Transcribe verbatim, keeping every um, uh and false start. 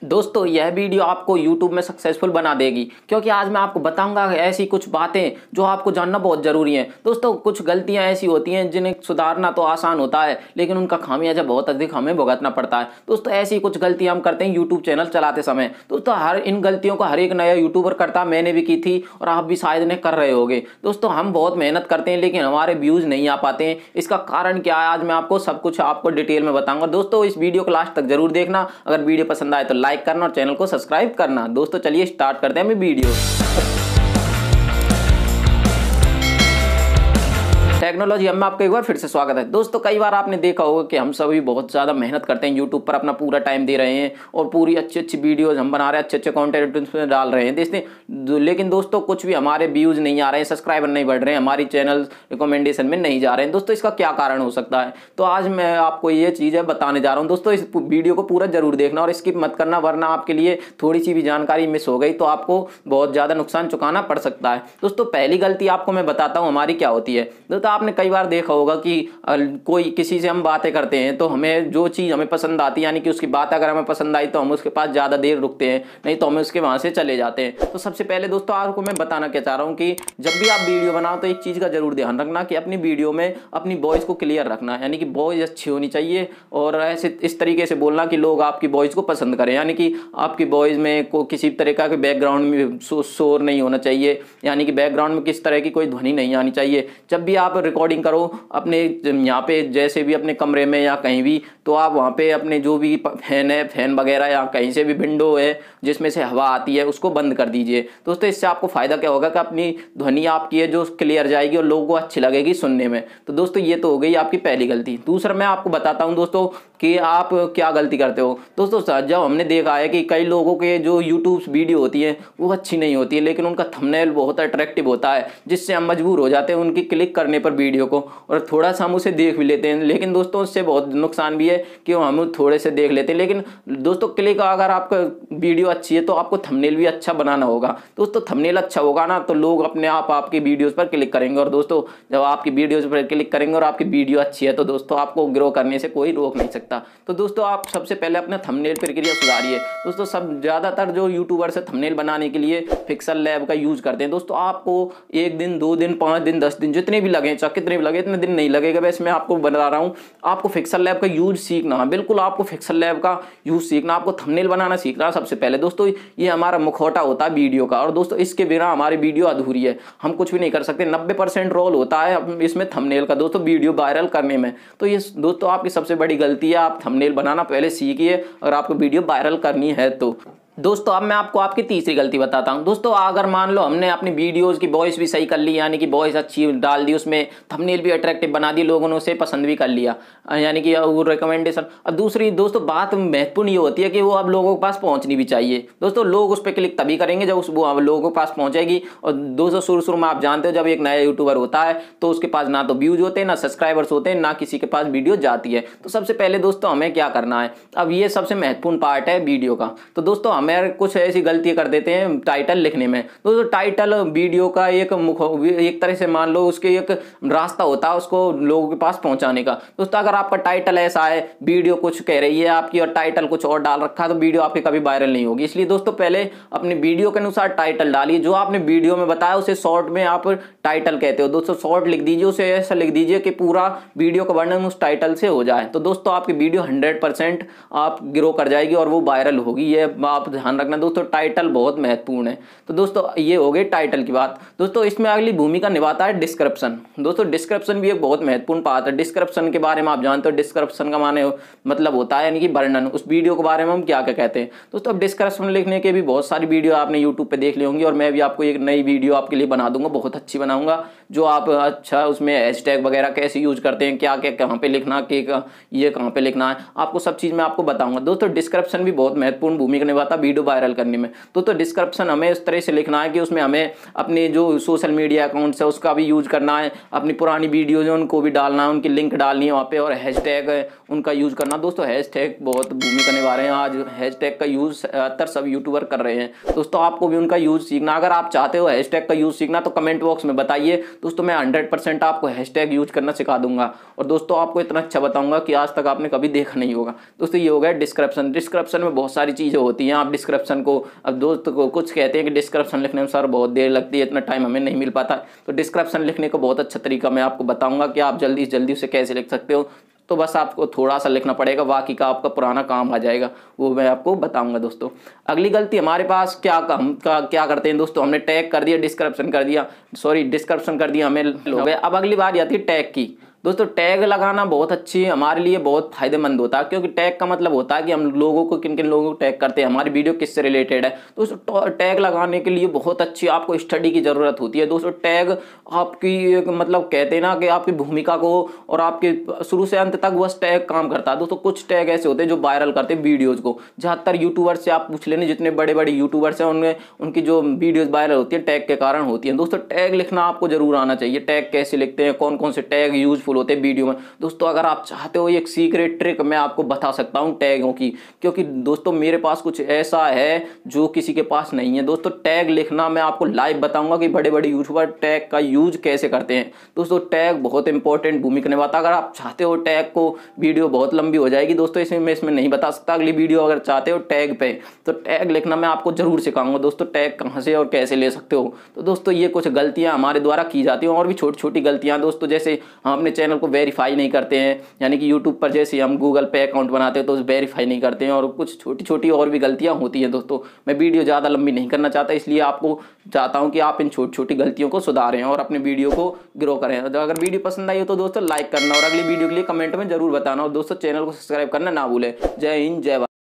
दोस्तों यह वीडियो आपको YouTube में सक्सेसफुल बना देगी, क्योंकि आज मैं आपको बताऊंगा ऐसी कुछ बातें जो आपको जानना बहुत ज़रूरी है। दोस्तों कुछ गलतियां ऐसी होती हैं जिन्हें सुधारना तो आसान होता है, लेकिन उनका खामियाजा बहुत अधिक हमें भुगतना पड़ता है। दोस्तों ऐसी कुछ गलतियां हम करते हैं यूट्यूब चैनल चलाते समय। दोस्तों हर इन गलतियों का हर एक नया यूट्यूबर करता, मैंने भी की थी और आप भी शायद इन्हें कर रहे होगे। दोस्तों हम बहुत मेहनत करते हैं लेकिन हमारे व्यूज़ नहीं आ पाते हैं। इसका कारण क्या है आज मैं आपको सब कुछ आपको डिटेल में बताऊँगा। दोस्तों इस वीडियो को लास्ट तक जरूर देखना। अगर वीडियो पसंद आए तो लाइक करना और चैनल को सब्सक्राइब करना। दोस्तों चलिए स्टार्ट करते हैं अपनी वीडियो। टेक्नोलॉजी हम में आपका एक बार फिर से स्वागत है। दोस्तों कई बार आपने देखा होगा कि हम सभी बहुत ज़्यादा मेहनत करते हैं, यूट्यूब पर अपना पूरा टाइम दे रहे हैं और पूरी अच्छी अच्छी वीडियोस हम बना रहे हैं, अच्छे अच्छे कंटेंट उसमें डाल रहे हैं देखते हैं, लेकिन दोस्तों कुछ भी हमारे व्यूज़ नहीं आ रहे हैं, सब्सक्राइबर नहीं बढ़ रहे हैं, हमारी चैनल रिकमेंडेशन में नहीं जा रहे हैं। दोस्तों इसका क्या कारण हो सकता है, तो आज मैं आपको ये चीज़ें बताने जा रहा हूँ। दोस्तों इस वीडियो को पूरा जरूर देखना और स्किप मत करना, वरना आपके लिए थोड़ी सी भी जानकारी मिस हो गई तो आपको बहुत ज़्यादा नुकसान चुकाना पड़ सकता है। दोस्तों पहली गलती आपको मैं बताता हूँ हमारी क्या होती है। दोस्तों आपने कई बार देखा होगा कि कोई किसी से हम बातें करते हैं तो हमें जो चीज़ हमें पसंद आती है, यानी कि उसकी बात अगर हमें पसंद आई तो हम उसके पास ज़्यादा देर रुकते हैं, नहीं तो हमें उसके वहाँ से चले जाते हैं। तो सबसे पहले दोस्तों आपको मैं बताना क्या चाह रहा हूँ कि जब भी आप वीडियो बनाओ तो एक चीज़ का जरूर ध्यान रखना कि अपनी वीडियो में अपनी वॉइस को क्लियर रखना, यानी कि वॉइस अच्छी होनी चाहिए और ऐसे इस तरीके से बोलना कि लोग आपकी वॉइस को पसंद करें, यानी कि आपकी वॉइस में को किसी तरह का बैकग्राउंड में शोर नहीं होना चाहिए, यानी कि बैकग्राउंड में किस तरह की कोई ध्वनि नहीं आनी चाहिए। जब भी आप रिकॉर्डिंग करो अपने यहाँ पे जैसे भी अपने कमरे में या कहीं भी, तो आप वहाँ पे अपने जो भी फैन है, फैन वगैरह या कहीं से भी विंडो है जिसमें से हवा आती है उसको बंद कर दीजिए। दोस्तों इससे आपको फ़ायदा क्या होगा कि अपनी ध्वनि आपकी है जो क्लियर जाएगी और लोगों को अच्छी लगेगी सुनने में। तो दोस्तों ये तो हो गई आपकी पहली गलती। दूसरा मैं आपको बताता हूँ दोस्तों कि आप क्या गलती करते हो। दोस्तों जब हमने देखा है कि कई लोगों के जो यूट्यूब वीडियो होती है वो अच्छी नहीं होती है, लेकिन उनका थंबनेल बहुत अट्रैक्टिव होता है जिससे हम मजबूर हो जाते हैं उनकी क्लिक करने पर वीडियो को, और थोड़ा सा हम उसे देख भी लेते हैं। लेकिन दोस्तों उससे बहुत नुकसान भी है कि हम थोड़े से देख लेते हैं, लेकिन दोस्तों क्लिक अगर आपका वीडियो अच्छी है तो आपको थंबनेल भी अच्छा बनाना होगा। दोस्तों थंबनेल अच्छा होगा ना तो लोग अपने आप आपकी वीडियोस पर क्लिक करेंगे, और दोस्तों जब आपकी वीडियोस पर क्लिक करेंगे और आपकी वीडियो अच्छी है तो दोस्तों आपको ग्रो करने से कोई रोक नहीं सकता। तो दोस्तों आप सबसे पहले अपने थंबनेल प्रक्रिया सुधारिए। दोस्तों सब ज़्यादातर जो यूट्यूबर्स है थंबनेल बनाने के लिए पिक्सेल लैब का यूज़ करते हैं। दोस्तों आपको एक दिन, दो दिन, पाँच दिन, दस दिन, जितने भी लगे, चाहे कितने भी लगे, इतने दिन नहीं लगेगा। वैसे मैं आपको बता रहा हूँ आपको पिक्सेल लैब का यूज़ सीखना है, बिल्कुल आपको पिक्सेल लैब का यूज़ सीखना, आपको थंबनेल बनाना सीखना है सबसे पहले। दोस्तों ये हमारा मुखौटा होता है वीडियो का, और दोस्तों इसके बिना हमारी वीडियो अधूरी है, हम कुछ भी नहीं कर सकते। नब्बे परसेंट रोल होता है इसमें थंबनेल का दोस्तों वीडियो वायरल करने में। तो ये दोस्तों आपकी सबसे बड़ी गलती है, आप थंबनेल बनाना पहले सीखिए अगर आपको वीडियो वायरल करनी है तो। दोस्तों अब मैं आपको आपकी तीसरी गलती बताता हूं। दोस्तों अगर मान लो हमने अपनी वीडियोस की वॉइस भी सही कर ली, यानी कि वॉइस अच्छी डाल दी, उसमें थंबनेल भी अट्रैक्टिव बना दी, लोगों ने उसे पसंद भी कर लिया, यानी कि वो रिकमेंडेशन। अब दूसरी दोस्तों बात महत्वपूर्ण ये होती है कि वो अब लोगों के पास पहुंचनी भी चाहिए। दोस्तों लोग उस पर क्लिक तभी करेंगे जब उस वो लोगों के पास पहुंचेगी। और दोस्तों शुरू शुरू में आप जानते हो जब एक नया यूट्यूबर होता है तो उसके पास ना तो व्यूज होते हैं, ना सब्सक्राइबर्स होते हैं, ना किसी के पास वीडियो जाती है। तो सबसे पहले दोस्तों हमें क्या करना है, अब ये सबसे महत्वपूर्ण पार्ट है वीडियो का। तो दोस्तों हमें कुछ ऐसी गलती कर देते हैं टाइटल लिखने में। दोस्तों टाइटल वीडियो का एक मुख एक तरह से मान लो उसके एक रास्ता होता है उसको लोगों के पास पहुंचाने का। दोस्तों अगर आपका टाइटल ऐसा है, वीडियो कुछ कह रही है आपकी और टाइटल कुछ और डाल रखा है, तो वीडियो आपकी कभी वायरल नहीं होगी। इसलिए दोस्तों पहले अपने वीडियो के अनुसार टाइटल डालिए, जो आपने वीडियो में बताया उसे शॉर्ट में आप टाइटल कहते हो। दोस्तों शॉर्ट लिख दीजिए, उसे ऐसा लिख दीजिए कि पूरा वीडियो का वर्णन उस टाइटल से हो जाए। तो दोस्तों आपकी वीडियो हंड्रेड परसेंट आप ग्रो कर जाएगी और वो वायरल होगी, ये आप ध्यान रखना। दोस्तों टाइटल बहुत महत्वपूर्ण है। तो दोस्तों ये हो गई टाइटल की बात। दोस्तों इसमें अगली भूमिका निभाता है डिस्क्रिप्शन। दोस्तों डिस्क्रिप्शन भी एक बहुत महत्वपूर्ण पार्ट है। डिस्क्रिप्शन के बारे में आप जानते हो, डिस्क्रिप्शन का माने मतलब होता है यानी कि वर्णन, उस वीडियो के बारे में हम क्या क्या कहते हैं। दोस्तों अब डिस्क्रिप्शन लिखने के भी बहुत सारी वीडियो आपने यूट्यूब पे देख ली होंगी, और मैं भी आपको एक नई वीडियो आपके लिए बना दूंगा, बहुत अच्छी बनाऊंगा, जो आप अच्छा उसमें हैशटैग वगैरह कैसे यूज करते हैं, क्या क्या कहाँ पे लिखना, कि ये कहाँ पे लिखना है, आपको सब चीज़ मैं आपको बताऊंगा। दोस्तों डिस्क्रिप्शन भी बहुत महत्वपूर्ण भूमिका निभाता है वीडियो वायरल करने में। तो तो डिस्क्रिप्शन हमें इस तरह से लिखना है कि उसमें हमें अपने जो सोशल मीडिया अकाउंट्स है उसका भी यूज़ करना है, अपनी पुरानी वीडियोज है उनको भी डालना है, उनकी लिंक डालनी है वहाँ पे, और हैशटैग है उनका यूज़ करना। दोस्तों हैशटैग बहुत भूमिका निभा रहे हैं, आज हैशटैग का यूज़ ज़्यादातर सब यूट्यूबर कर रहे हैं। दोस्तों आपको भी उनका यूज़ सीखना, अगर आप चाहते हो हैशटैग का यूज़ सीखना तो कमेंट बॉक्स में बताइए दोस्तों, मैं हंड्रेड परसेंट आपको हैशटैग यूज़ करना सिखा दूंगा। और दोस्तों आपको इतना अच्छा बताऊंगा कि आज तक आपने कभी देखा नहीं होगा। दोस्तों ये हो गया डिस्क्रिप्शन। डिस्क्रिप्शन में बहुत सारी चीज़ें होती हैं, आप डिस्क्रिप्शन को, अब दोस्त को कुछ कहते हैं कि डिस्क्रिप्शन लिखने में सर बहुत देर लगती है, इतना टाइम हमें नहीं मिल पाता, तो डिस्क्रिप्शन लिखने का बहुत अच्छा तरीका मैं आपको बताऊंगा कि आप जल्दी से जल्दी उसे कैसे लिख सकते हो। तो बस आपको थोड़ा सा लिखना पड़ेगा, बाकी का आपका पुराना काम आ जाएगा, वो मैं आपको बताऊंगा। दोस्तों अगली गलती हमारे पास क्या हम का क्या करते हैं दोस्तों, हमने टैग कर दिया, डिस्क्रिप्शन कर दिया, सॉरी डिस्क्रिप्शन कर दिया, हमें हो गया। अब अगली बात आती है टैग की। दोस्तों टैग लगाना बहुत अच्छी हमारे लिए बहुत फायदेमंद होता है, क्योंकि टैग का मतलब होता है कि हम लोगों को किन किन लोगों को टैग करते हैं, हमारी वीडियो किससे रिलेटेड है। दोस्तों टैग लगाने के लिए बहुत अच्छी आपको स्टडी की ज़रूरत होती है। दोस्तों टैग आपकी एक मतलब कहते हैं ना कि आपकी भूमिका को और आपके शुरू से अंत तक बस टैग काम करता है। दोस्तों कुछ टैग ऐसे होते हैं जो वायरल करते हैं वीडियोज़ को, ज़्यादातर यूट्यूबर से आप पूछ लेने, जितने बड़े बड़े यूट्यूबर्स हैं उनमें उनकी जो वीडियोज़ वायरल होती है टैग के कारण होती है। दोस्तों टैग लिखना आपको जरूर आना चाहिए, टैग कैसे लिखते हैं, कौन कौन से टैग यूजफुल होते हैं वीडियो में। दोस्तों अगर आप चाहते हो एक सीक्रेट ट्रिक मैं आपको बता सकता हूं टैगों की, क्योंकि दोस्तों मेरे पास कुछ ऐसा है जो किसी के पास नहीं है। दोस्तों टैग लिखना मैं आपको लाइव बताऊंगा कि बड़े बड़े यूट्यूबर टैग का यूज कैसे करते हैं। दोस्तों टैग बहुत इंपॉर्टेंट भूमिका निभाता है। अगर आप चाहते हो टैग को, वीडियो बहुत लंबी हो जाएगी दोस्तों, इसमें मैं इसमें नहीं बता सकता, अगली वीडियो अगर चाहते हो टैग पे तो टैग लिखना मैं आपको जरूर सिखाऊंगा। दोस्तों टैग कहाँ से और कैसे ले सकते हो। तो दोस्तों ये कुछ गलतियां हमारे द्वारा की जाती हैं, और भी छोटी छोटी गलतियां दोस्तों, जैसे हम अपने चैनल को वेरीफाई नहीं करते हैं, यानी कि यूट्यूब पर जैसे हम गूगल पे अकाउंट बनाते हैं तो वेरीफाई नहीं करते हैं, और कुछ छोटी छोटी और भी गलतियां होती हैं। दोस्तों मैं वीडियो ज़्यादा लंबी नहीं करना चाहता, इसलिए आपको चाहता हूं कि आप इन छोटी छोटी गलतियों को सुधारें और अपने वीडियो को ग्रो करें। अगर वीडियो पसंद आई हो तो दोस्तों लाइक करना, और अगली वीडियो के लिए कमेंट में जरूर बताना, और दोस्तों चैनल को सब्सक्राइब करना ना भूलें। जय हिंद, जय भारत।